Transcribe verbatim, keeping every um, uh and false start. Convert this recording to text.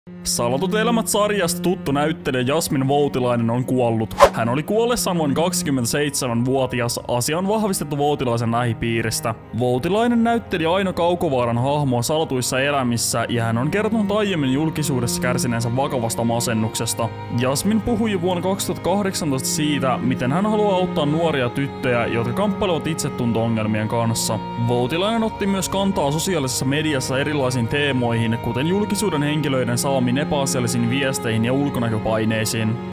Salatut elämät -sarjasta tuttu näyttelijä Jasmin Voutilainen on kuollut. Hän oli kuollessaan noin kaksikymmentäseitsemänvuotias, asia on vahvistettu Voutilaisen lähipiiristä. Voutilainen näytteli Aino Kaukovaaran hahmoa Salatuissa elämissä ja hän on kertonut aiemmin julkisuudessa kärsineensä vakavasta masennuksesta. Jasmin puhui jo vuonna kaksituhattakahdeksantoista siitä, miten hän haluaa auttaa nuoria tyttöjä, jotka kamppailevat itsetunto-ongelmien kanssa. Voutilainen otti myös kantaa sosiaalisessa mediassa erilaisiin teemoihin, kuten julkisuuden henkilöiden saamiin epäasiallisiin viesteihin ja ulkonäköpaineisiin.